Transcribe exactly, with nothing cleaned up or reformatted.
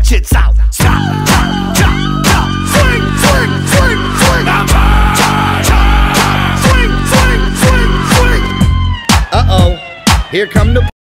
ratchets out. Stop, chop, chop, chop. Swing, swing, swing, swing. Chop, chop, chop. Swing, swing, swing, swing. Uh-oh, here come the